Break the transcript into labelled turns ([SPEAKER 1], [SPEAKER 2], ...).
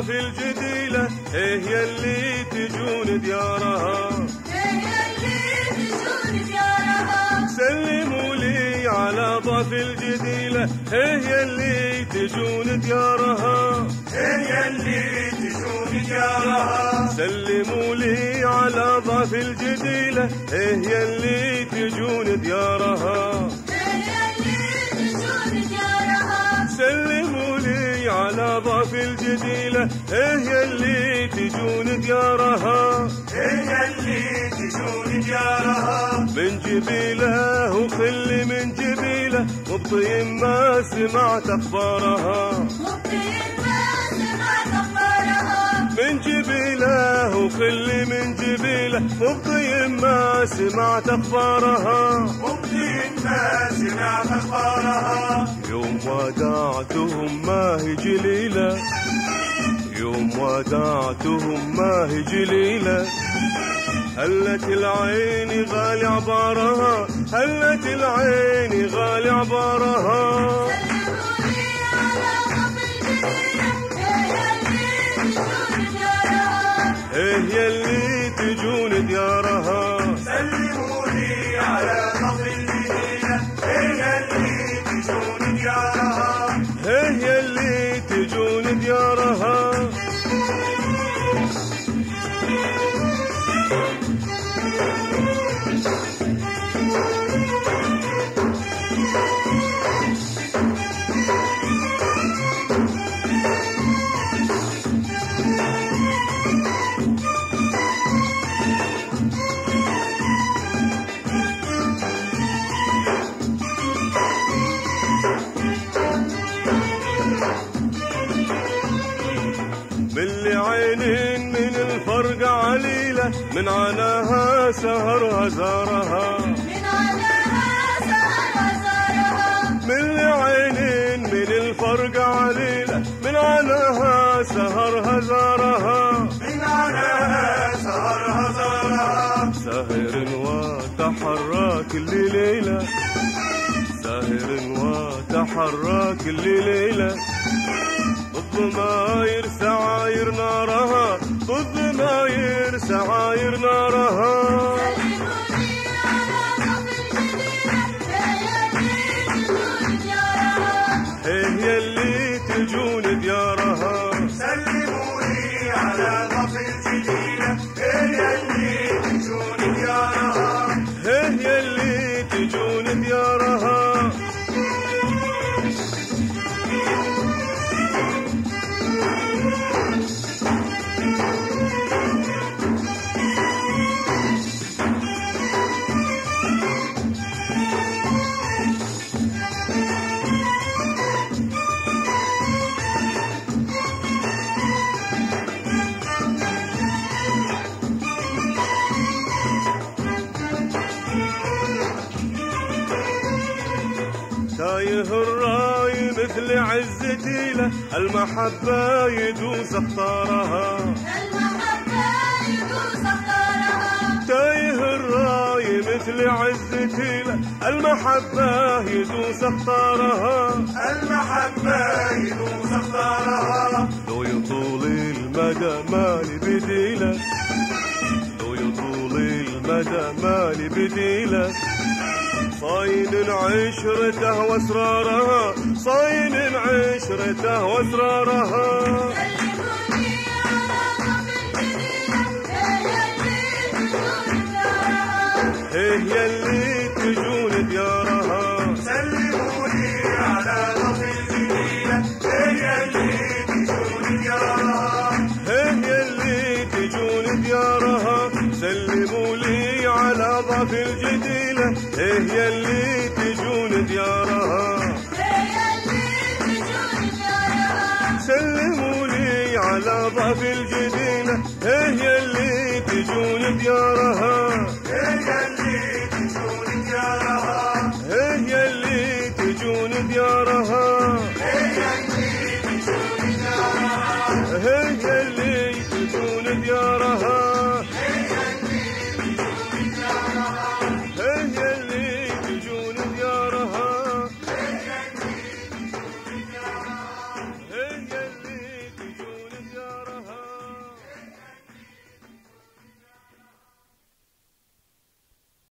[SPEAKER 1] ضاف الجديلة هي يلي تجون ديارها، سلموا لي على ضاف الجديلة هي يلي تجون ديارها، سلموا لي على ضاف الجديلة هي يلي تجون ديارها، سلموا لي على ضاف الجديلة هي يلي تجون ديارها، من جبيله وخلي من جبيله مبطي ما سمعت اخبارها، من جبيله وخلي من جبيله مبطي ما سمعت اخبارها، يوم ودعتهم ما هي جليله، يوم ودعتهم ما هي جليله، هلت العين غالي عبارها، هلت العين غالي عبارها، هي اللي تجون ديارها،
[SPEAKER 2] سلموا لي على ضاف الجديلة هي اللي تجون ديارها،
[SPEAKER 1] هي اللي تجون ديارها، ملي عينين من الفرقة عليلة من عناها سهرها زارها، ملي عينين من الفرقة عليلة من عناها سهرها زارها، ساهر وتحرك اللي ليلة، ساهر وتحرك اللي ليلة، الضماير سعاير نارها، الضماير سعاير نارها، هي اللي تجون ديارها،
[SPEAKER 2] سلموا لي على ضاف الجديلة هي اللي تجون ديارها،
[SPEAKER 1] هي اللي تجون ديارها، تايه الراي مثل عزتي له، المحبة يدوس اختارها، تايه الراي مثل عزتي له، المحبة يدوس اختارها، لو يطول المدى مالي بديله، لو يطول المدى مالي بديله، صاين عشرته واسرارها، صاين عشرته واسرارها، هي اللي تجون ديارها،
[SPEAKER 2] سلموا لي على ضاف الجديلة هي اللي تجون ديارها،
[SPEAKER 1] هي اللي تجون ديارها، سلموا لي على ضاف الجديلة هي اللي تجون ديارها، سلموا لي على ضاف الجديلة هي اللي تجون ديارها،
[SPEAKER 2] هي اللي تجون ديارها،
[SPEAKER 1] هي اللي تجون ديارها.